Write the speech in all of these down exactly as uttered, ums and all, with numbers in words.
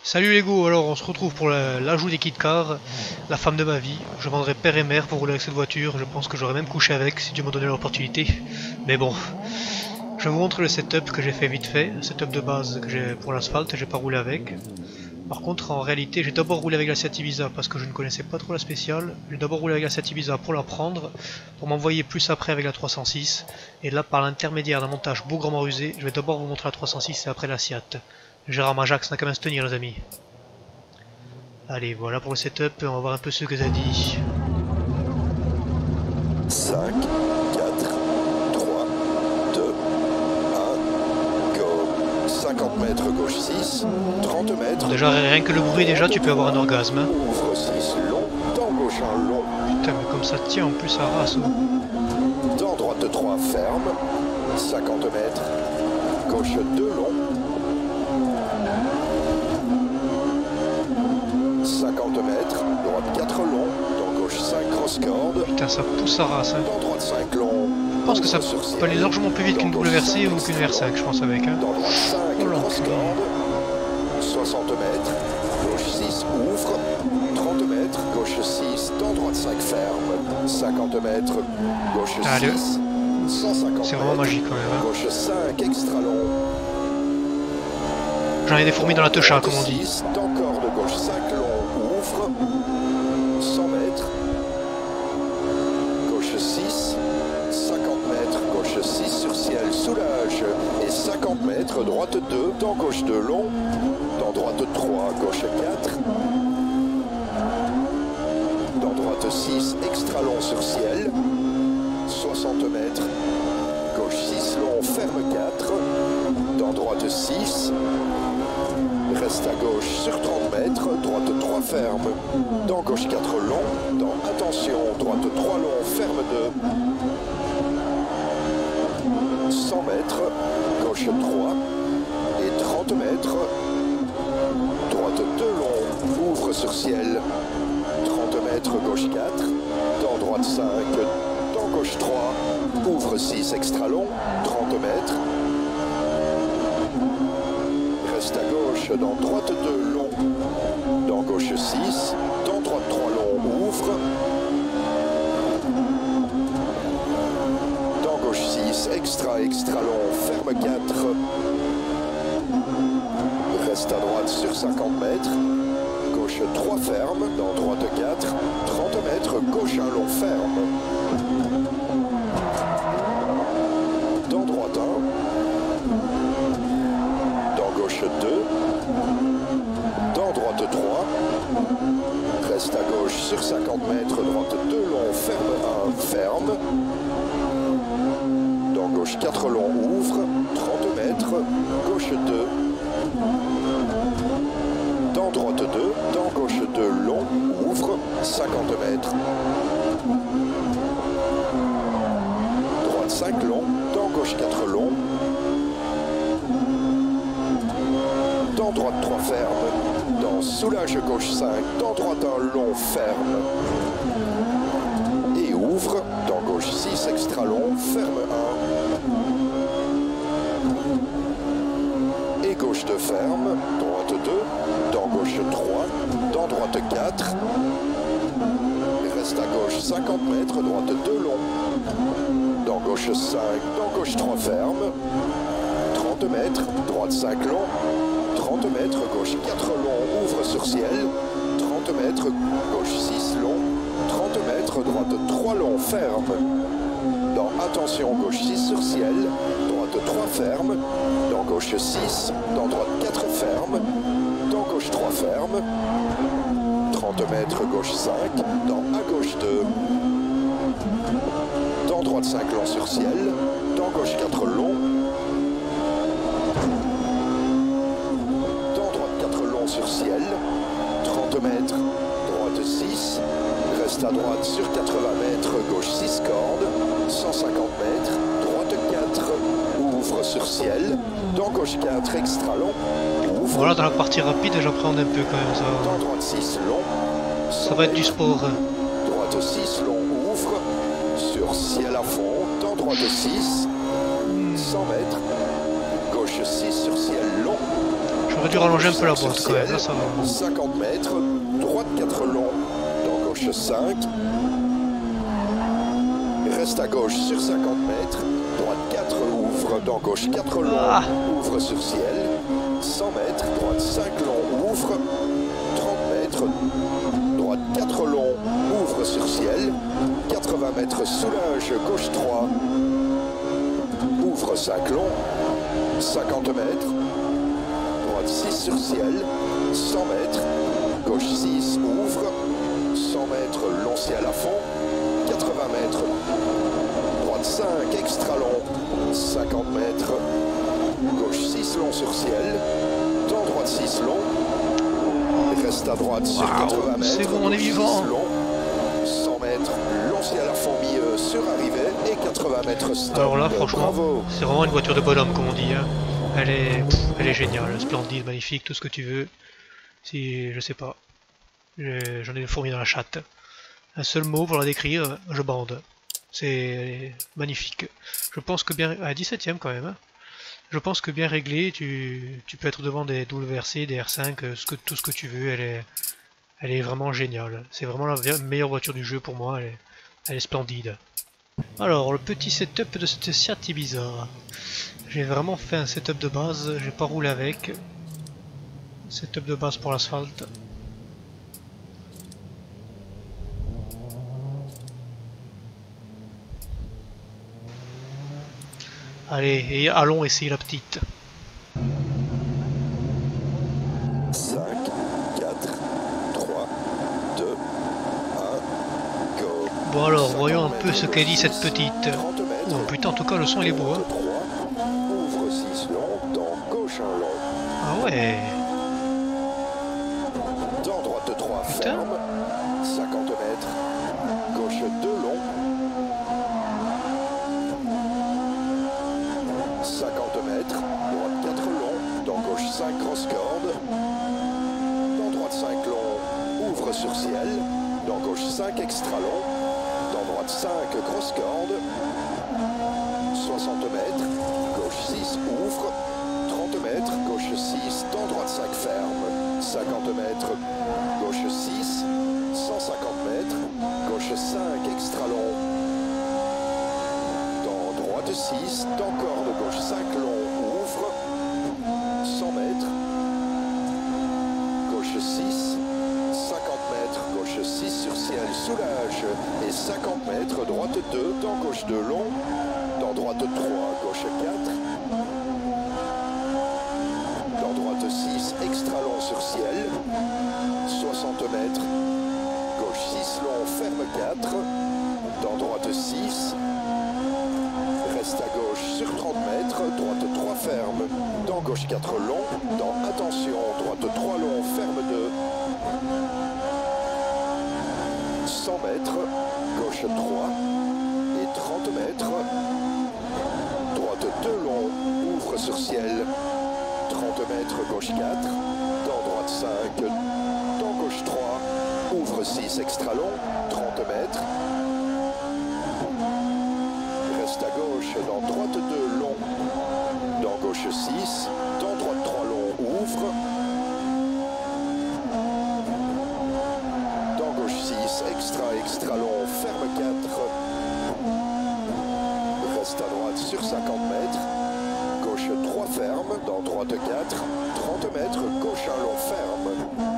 Salut les go, alors on se retrouve pour l'ajout des kit cars, la femme de ma vie. Je vendrai père et mère pour rouler avec cette voiture, je pense que j'aurais même couché avec si Dieu m'en donnait l'opportunité. Mais bon, je vous montre le setup que j'ai fait vite fait, le setup de base que j'ai pour l'asphalte, j'ai pas roulé avec. Par contre en réalité j'ai d'abord roulé avec la Seat Ibiza parce que je ne connaissais pas trop la spéciale. J'ai d'abord roulé avec la Seat Ibiza pour la prendre, pour m'envoyer plus après avec la trois cent six. Et là par l'intermédiaire d'un montage bougrement rusé, je vais d'abord vous montrer la trois cent six et après la Seat. Gérard Majax n'a qu'à même se tenir les amis. Allez, voilà pour le setup, on va voir un peu ce que ça dit. cinq, quatre, trois, deux, un, go. cinquante mètres gauche six, trente mètres. Déjà, rien que le bruit, déjà, tu peux avoir un orgasme. Hein. Ouvre six long, dans gauche un long. Putain, mais comme ça tient en plus, ça rase. Oh. Dans droite trois ferme, cinquante mètres. Gauche deux long. cinquante mètres, droite quatre long, dans gauche cinq cross-corde. Putain, ça pousse sa race. Hein. Dans droite cinq long. Je pense que ça peut aller largement plus vite qu'une W R C ou qu'une R cinq, je pense, avec. Hein. Dans droite cinq oh cross-corde. soixante mètres, gauche six ouvre. trente mètres, gauche six, dans droite cinq ferme. cinquante mètres, gauche six. cent cinquante. C'est vraiment magique quand même. Hein. Gauche cinq extra long. J'en ai des fourmis dans la techa, comme on dit. Encore de gauche cinq long, ouvre. cent mètres. Gauche six. cinquante mètres, gauche six sur ciel, soulage. Et cinquante mètres, droite deux, dans gauche deux long. Dans droite trois, gauche quatre. Dans droite six, extra long sur ciel. soixante mètres. Gauche six long, ferme quatre. Dans droite six. Reste à gauche sur trente mètres, droite trois ferme. Dans gauche quatre long, dans attention, droite trois long, ferme deux. cent mètres, gauche trois et trente mètres. Droite deux long, ouvre sur ciel. trente mètres, gauche quatre. Dans droite cinq, dans gauche trois. Ouvre six, extra long, trente mètres. Reste à gauche, dans droite deux long, dans gauche six, dans droite trois long, ouvre. Dans gauche six, extra, extra long, ferme quatre. Reste à droite sur cinquante mètres. Gauche trois ferme, dans droite quatre, trente mètres, gauche un long ferme. Dans droite un. deux, dans droite trois, reste à gauche sur cinquante mètres, droite deux long, ferme un, ferme, dans gauche quatre long, ouvre, trente mètres, gauche deux, dans droite deux, dans gauche deux long, ouvre, cinquante mètres, droite cinq long, dans gauche quatre long, dans droite trois ferme, dans soulage gauche cinq, dans droite un long ferme, et ouvre, dans gauche six extra long, ferme un, et gauche deux ferme, droite deux, dans gauche trois, dans droite quatre, et reste à gauche cinquante mètres, droite deux long, dans gauche cinq, dans gauche trois ferme, trente mètres, droite cinq long, trente mètres, gauche quatre long, ouvre sur ciel, trente mètres, gauche six long, trente mètres, droite trois long, ferme. Dans attention, gauche six sur ciel, droite trois ferme, dans gauche six, dans droite quatre ferme, dans gauche trois ferme, trente mètres, gauche cinq, dans à gauche deux, dans droite cinq long sur ciel, dans gauche quatre long, sur ciel, trente mètres, droite six, reste à droite sur quatre-vingts mètres, gauche six cordes, cent cinquante mètres, droite quatre, ouvre sur ciel, dans gauche quatre, extra long, ouvre. Voilà, dans la partie rapide, j'appréhende un peu quand même ça. Dans droite six long, ça va être du sport. Droite six long, ouvre, sur ciel à fond, dans droite six, cent mètres, gauche six sur ciel long. J'aurais dû rallonger un peu la boîte quand même, là ça va. cinquante mètres, droite quatre long, dans gauche cinq. Reste à gauche sur cinquante mètres, droite quatre ouvre, dans gauche quatre long, Ah. ouvre sur ciel. cent mètres, droite cinq long, ouvre. trente mètres, droite quatre long, ouvre sur ciel. quatre-vingts mètres, soulage, gauche trois. Ouvre cinq long. cinquante mètres. Droite six sur ciel. cent mètres. Gauche six, ouvre. cent mètres, long ciel à fond. quatre-vingts mètres. Droite cinq, extra long. cinquante mètres. Gauche six, long sur ciel. Dans droite six, long. Reste à droite sur Wow, quatre-vingts mètres. c'est bon, on est vivant. Long. cent mètres, long ciel à fond milieu sur arrivée et quatre-vingts mètres stop. Alors là, franchement, Bravo. c'est vraiment une voiture de bonhomme, comme on dit. Hein. Elle est, pff, elle est géniale, splendide, magnifique, tout ce que tu veux. Si, je sais pas, j'en ai des fourmis dans la chatte. Un seul mot pour la décrire, je bande. C'est magnifique. Je pense que bien, à dix-septième quand même. Hein. Je pense que bien réglé, tu, tu peux être devant des W R C, des R cinq, ce que, tout ce que tu veux. Elle est, elle est vraiment géniale. C'est vraiment la meilleure voiture du jeu pour moi. Elle est, elle est splendide. Alors, le petit setup de cette Seat Ibiza. J'ai vraiment fait un setup de base, j'ai pas roulé avec. Setup de base pour l'asphalte. Allez, et allons essayer la petite. cinq, quatre, trois, deux, un, go. Bon alors, voyons un peu ce qu'elle dit cette petite. Oh putain, en tout cas le son il est beau. Hein. Ouvre six long, dans gauche un long. Ah ouais. Dans droite trois, ferme. cinquante mètres. Gauche deux long. cinquante mètres. Droite quatre long. Dans gauche cinq, cross corde. Dans droite cinq long. Ouvre sur ciel. Dans gauche cinq, extra long. Dans droite cinq, grosse corde. soixante mètres. Gauche six, ouvre. trente mètres. Gauche six. Dans droite cinq, ferme. cinquante mètres. Gauche six. cent cinquante mètres. Gauche cinq, extra long. Dans droite six. Dans corde. Gauche cinq, long. Ouvre. cent mètres. Gauche six. cinquante mètres, gauche six sur ciel, soulage, et cinquante mètres, droite deux, dans gauche deux long, dans droite trois, gauche quatre, dans droite six, extra long sur ciel, soixante mètres, gauche six long, ferme quatre, dans droite six, reste à gauche sur trente mètres, droite trois ferme, dans gauche quatre long, dans attention, droite trois long, ferme deux, cent mètres, gauche trois et trente mètres, droite deux long, ouvre sur ciel, trente mètres, gauche quatre, dans droite cinq, dans gauche trois, ouvre six, extra long, trente mètres, reste à gauche, dans droite deux long, dans gauche six, dans droite trois long, ouvre, extra, extra long, ferme quatre, reste à droite sur cinquante mètres, gauche trois ferme, dans droite quatre, trente mètres, gauche un long, ferme,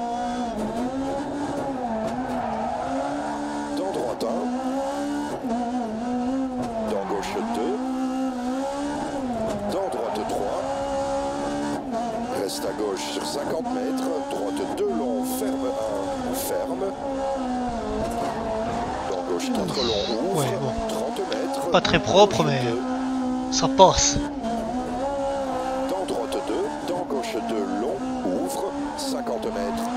dans droite un, dans gauche deux, dans droite trois, reste à gauche sur cinquante mètres, droite deux long, ferme un, ferme, gauche quatre long, ouvre, ouais, bon. trente mètres. Pas très propre, mais deux. Ça passe. Dans droite deux, dans gauche deux long, ouvre, cinquante mètres.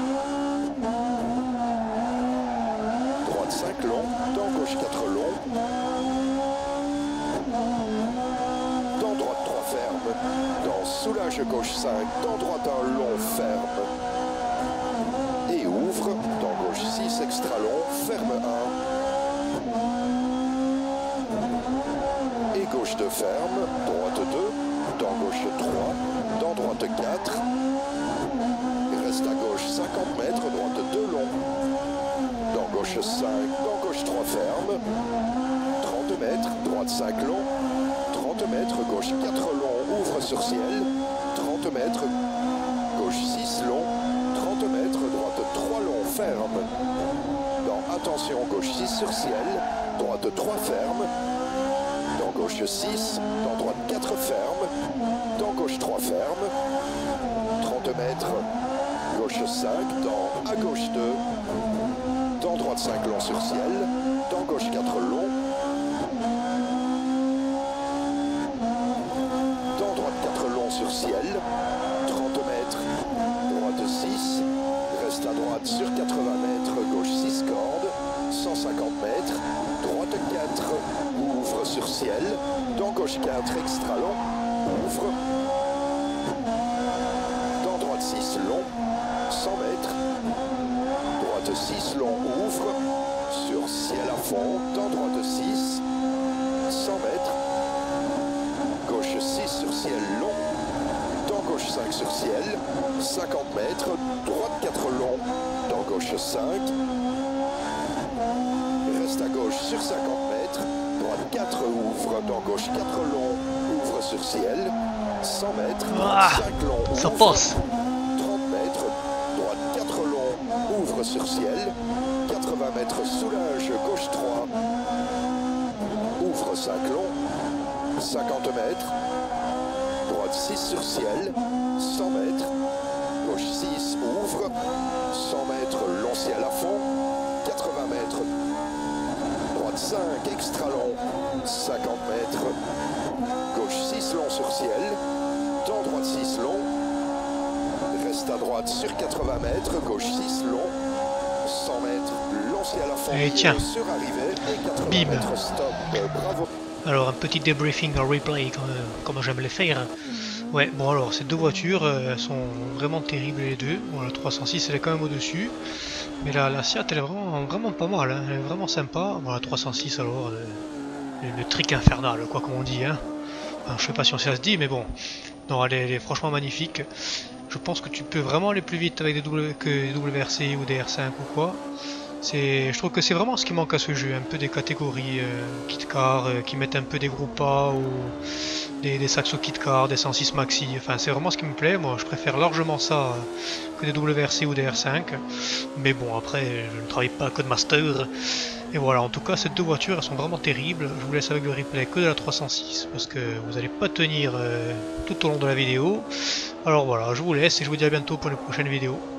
Droite cinq long, dans gauche quatre long. Dans droite trois ferme. Dans soulage gauche cinq, dans droite un long, ferme. Et ouvre, dans gauche six, extra long, ferme un. Et gauche deux ferme, droite deux, dans gauche trois, dans droite quatre, reste à gauche cinquante mètres, droite deux long. Dans gauche cinq, dans gauche trois ferme. trente mètres, droite cinq long. trente mètres, gauche quatre long, ouvre sur ciel. trente mètres, gauche six long. trente mètres, droite trois long, ferme. Dans attention, gauche six sur ciel. Droite trois ferme. Dans gauche six, dans droite quatre ferme. Dans gauche trois ferme. trente mètres, gauche cinq, dans à gauche deux. Dans droite cinq long sur ciel. Dans gauche quatre long. Dans droite quatre long sur ciel. trente mètres, droite six. Reste à droite sur quatre-vingts mètres, gauche six cordes. cent cinquante mètres, droite quatre, ouvre sur ciel. Dans gauche quatre, extra long, ouvre. Dans droite six long, cent mètres. Droite six long, ouvre. Sur ciel à fond, dans droite six, cent mètres. Gauche six sur ciel long. Dans gauche cinq sur ciel, cinquante mètres. Droite quatre long, dans gauche cinq. Reste à gauche sur cinquante mètres. Droite quatre ouvre, dans gauche quatre long, ouvre sur ciel. cent mètres, Ah, cinq long, ouvre. ça passe. trente mètres, droite quatre long, ouvre sur ciel. quatre-vingts mètres, soulage, gauche trois. Ouvre cinq long. cinquante mètres. Droite six sur ciel. cent mètres. Gauche six, ouvre. cent mètres, long ciel à fond. quatre-vingts mètres. Droite cinq, extra long. cinquante mètres. Gauche six long sur ciel. Dans droite six long. Reste à droite sur quatre-vingts mètres. Gauche six long. cent mètres. Long ciel à fond. Et tiens. Sur arrivée. Et quatre-vingts Bim. mètres. Stop. Bravo. Alors un petit débriefing en replay comme, comme j'aime les faire. Ouais, bon alors ces deux voitures euh, elles sont vraiment terribles les deux. Bon la trois cent six elle est quand même au dessus. Mais la, la Seat elle est vraiment, vraiment pas mal, hein. Elle est vraiment sympa. Bon la trois cent six alors, euh, le, le trick infernal quoi comme on dit. Hein. Alors, je sais pas si ça se dit mais bon. Non elle est, elle est franchement magnifique. Je pense que tu peux vraiment aller plus vite avec des w, que des W R C ou des R cinq ou quoi. Je trouve que c'est vraiment ce qui manque à ce jeu, un peu des catégories euh, kit car euh, qui mettent un peu des groupes ou des, des saxo kit car, des cent six maxi, enfin c'est vraiment ce qui me plaît. Moi je préfère largement ça euh, que des W R C ou des R cinq, mais bon après je ne travaille pas à Codemaster. Et voilà, en tout cas ces deux voitures elles sont vraiment terribles. Je vous laisse avec le replay que de la trois cent six parce que vous n'allez pas tenir euh, tout au long de la vidéo. Alors voilà, je vous laisse et je vous dis à bientôt pour une prochaine vidéo.